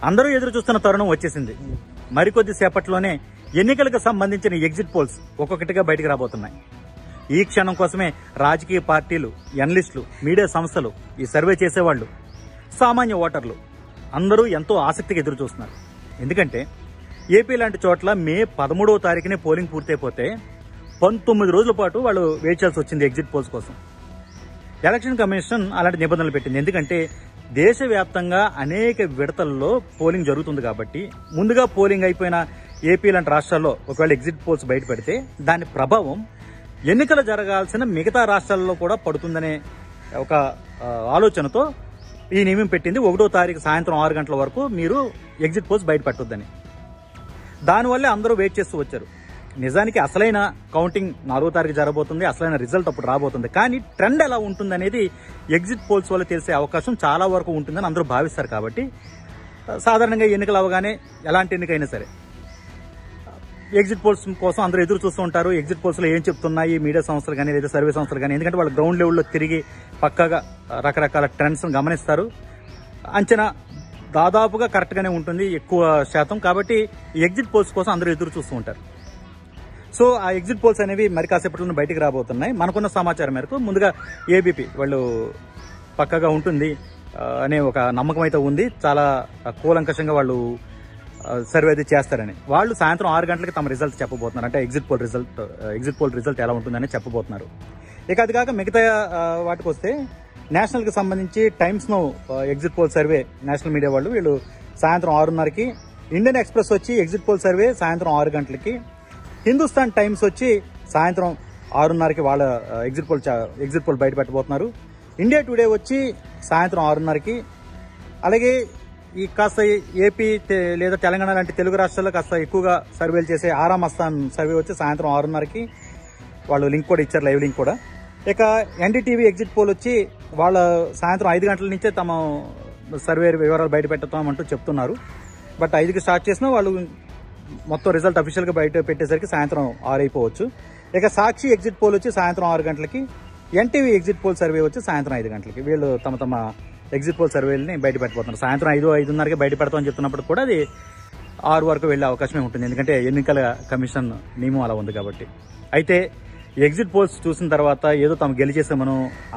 అందరూ ఎదురు చూస్తున్న తరుణం వచ్చేసింది. మరికొద్ది సేపట్లోనే ఎన్నికలకు సంబంధించిన ఎగ్జిట్ పోల్స్ ఒక్కొక్కటిగా బయటకు రాబోతున్నాయి. ఈ క్షణం కోసమే రాజకీయ పార్టీలు, ఎనలిస్టులు, మీడియా సంస్థలు, ఈ సర్వే చేసేవాళ్లు, సామాన్య ఓటర్లు అందరూ ఎంతో ఆసక్తిగా ఎదురు చూస్తున్నారు. ఎందుకంటే ఏపీ లాంటి చోట్ల మే 13వ తారీఖునే పోలింగ్ పూర్తయిపోతే 19 రోజుల పాటు వాళ్ళు వెయిట్ చేయాల్సి వచ్చింది ఎగ్జిట్ పోల్స్ కోసం. ఎలక్షన్ కమిషన్ అలాంటి నిబంధనలు పెట్టింది. ఎందుకంటే దేశవ్యాప్తంగా అనేక విడతల్లో పోలింగ్ జరుగుతుంది కాబట్టి ముందుగా పోలింగ్ అయిపోయిన ఏపీ లాంటి రాష్ట్రాల్లో ఒకవేళ ఎగ్జిట్ పోల్స్ బయటపడితే దాని ప్రభావం ఎన్నికలు జరగాల్సిన మిగతా రాష్ట్రాల్లో కూడా పడుతుందనే ఒక ఆలోచనతో ఈ నియమం పెట్టింది. 1వ తారీఖు సాయంత్రం 6 గంటల వరకు మీరు ఎగ్జిట్ పోల్స్ బయటపెట్టొద్దని. దానివల్లే అందరూ వెయిట్ చేస్తూ వచ్చారు. నిజానికి అసలైన కౌంటింగ్ 4వ తారీఖు జరగబోతుంది, అసలైన రిజల్ట్ అప్పుడు రాబోతుంది. కానీ ట్రెండ్ ఎలా ఉంటుంది అనేది ఎగ్జిట్ పోల్స్ వల్ల తెలిసే అవకాశం చాలా వరకు ఉంటుందని అందరూ భావిస్తారు. కాబట్టి సాధారణంగా ఎన్నికలు అవగానే ఎలాంటి ఎన్నికైనా సరే ఎగ్జిట్ పోల్స్ కోసం అందరూ ఎదురు చూస్తూ ఉంటారు. ఎగ్జిట్ పోల్స్ లో ఏం చెప్తున్నాయి మీడియా సంస్థలు కానీ లేదా సర్వే సంస్థలు కానీ, ఎందుకంటే వాళ్ళు గ్రౌండ్ లెవెల్లో తిరిగి పక్కాగా రకరకాల ట్రెండ్స్ గమనిస్తారు. అంచనా దాదాపుగా కరెక్ట్ గానే ఉంటుంది ఎక్కువ శాతం. కాబట్టి ఎగ్జిట్ పోల్స్ కోసం అందరూ ఎదురు చూస్తూ ఉంటారు. సో ఆ ఎగ్జిట్ పోల్స్ అనేవి మరి కాసేపట్లో బయటికి రాబోతున్నాయి. మనకున్న సమాచారం మేరకు ముందుగా ఏబీపీ వాళ్ళు పక్కగా ఉంటుంది అనే ఒక నమ్మకం అయితే ఉంది. చాలా కూలంకషంగా వాళ్ళు సర్వే అది చేస్తారని. వాళ్ళు సాయంత్రం 6 గంటలకి తమ రిజల్ట్ చెప్పబోతున్నారు. అంటే ఎగ్జిట్ పోల్ రిజల్ట్ ఎలా ఉంటుందని చెప్పబోతున్నారు. ఇక అది కాక మిగతా వాటికి వస్తే నేషనల్ కి సంబంధించి Times Now exit poll survey national media వాళ్ళు వీళ్ళు సాయంత్రం 6:30కి, ఇండియన్ ఎక్స్ప్రెస్ వచ్చి ఎగ్జిట్ పోల్ సర్వే సాయంత్రం 6 గంటలకి, హిందుస్థాన్ టైమ్స్ వచ్చి సాయంత్రం 6:30కి వాళ్ళ ఎగ్జిట్ పోల్ బయట పెట్టబోతున్నారు. ఇండియా టుడే వచ్చి సాయంత్రం 6:30కి, అలాగే ఈ కాస్త ఏపీ లేదా తెలంగాణ లాంటి తెలుగు రాష్ట్రాల్లో కాస్త ఎక్కువగా సర్వేలు చేసే ఆరామ్ అస్థాన్ సర్వే వచ్చి సాయంత్రం 6:30కి వాళ్ళు లింక్ కూడా ఇచ్చారు, లైవ్ లింక్ కూడా. ఇక ఎన్డీటీవీ ఎగ్జిట్ పోల్ వచ్చి వాళ్ళ సాయంత్రం 5 గంటల నుంచే తమ సర్వే వివరాలు బయట పెడతామంటూ చెప్తున్నారు. బట్ 5కి స్టార్ట్ చేసినా వాళ్ళు మొత్తం రిజల్ట్ అఫీషియల్ గా బయట పెట్టేసరికి సాయంత్రం 6 అయిపోవచ్చు. ఇక సాక్షి ఎగ్జిట్ పోల్ వచ్చి సాయంత్రం 6 గంటలకి, ఎన్టీవీ ఎగ్జిట్ పోల్ సర్వే వచ్చి సాయంత్రం 5 గంటలకి. వీళ్ళు తమ ఎగ్జిట్ పోల్ సర్వేలని బయట పెట్టబోతున్నారు. సాయంత్రం 5-5:30కి బయట పెడతామని చెప్తున్నప్పుడు కూడా అది 6 వరకు వెళ్లే అవకాశమే ఉంటుంది. ఎందుకంటే ఎన్నికల కమిషన్ నియమం అలా ఉంది కాబట్టి. అయితే ఎగ్జిట్ పోల్స్ చూసిన తర్వాత ఏదో తాము గెలిచేసామనో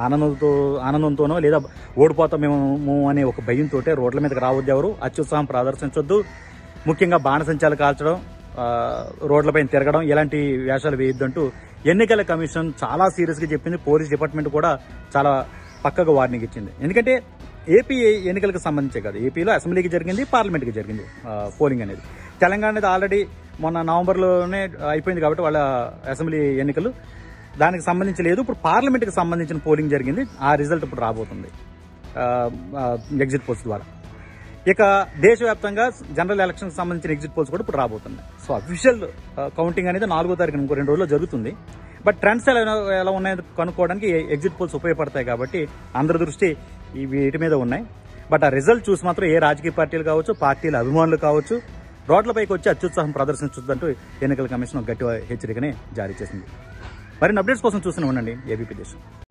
ఆనందంతోనో లేదా ఓడిపోతామేమో అనే ఒక భయంతో రోడ్ల మీదకి రావద్దు, ఎవరు అత్యుత్సాహం ప్రదర్శించొద్దు. ముఖ్యంగా బాణసంచాలు కాల్చడం, రోడ్లపైన తిరగడం ఇలాంటి వేషాలు వేయొద్దంటూ ఎన్నికల కమిషన్ చాలా సీరియస్ గా చెప్పింది. పోలీస్ డిపార్ట్మెంట్ కూడా చాలా పక్కగా వార్నింగ్ ఇచ్చింది. ఎందుకంటే ఏపీ ఎన్నికలకు సంబంధించే కాదు, ఏపీలో అసెంబ్లీకి జరిగింది, పార్లమెంట్కి జరిగింది పోలింగ్ అనేది. తెలంగాణ అనేది ఆల్రెడీ మొన్న నవంబర్లోనే అయిపోయింది కాబట్టి వాళ్ళ అసెంబ్లీ ఎన్నికలు దానికి సంబంధించి లేదు. ఇప్పుడు పార్లమెంట్కి సంబంధించిన పోలింగ్ జరిగింది. ఆ రిజల్ట్ ఇప్పుడు రాబోతుంది ఎగ్జిట్ పోల్స్ ద్వారా. ఇక దేశవ్యాప్తంగా జనరల్ ఎలక్షన్ సంబంధించిన ఎగ్జిట్ పోల్స్ కూడా ఇప్పుడు రాబోతున్నాయి. సో అఫీషియల్ కౌంటింగ్ అనేది 4వ తారీఖున ఇంకో 2 రోజుల్లో జరుగుతుంది. బట్ ట్రెండ్స్ ఎలా ఉన్నాయో కనుక్కోవడానికి ఎగ్జిట్ పోల్స్ ఉపయోగపడతాయి కాబట్టి అందరి దృష్టి వీటి మీద ఉన్నాయి. బట్ ఆ రిజల్ట్ చూసి మాత్రం ఏ రాజకీయ పార్టీలు కావచ్చు, పార్టీల అభిమానులు కావచ్చు, రోడ్లపైకి వచ్చి అత్యుత్సాహం ప్రదర్శించొద్దంటూ ఎన్నికల కమిషన్ గట్టి హెచ్చరికనే జారీ చేసింది. మరిన్ని అప్డేట్స్ కోసం చూస్తూనే ఉండండి ఏబీపీ దేశం.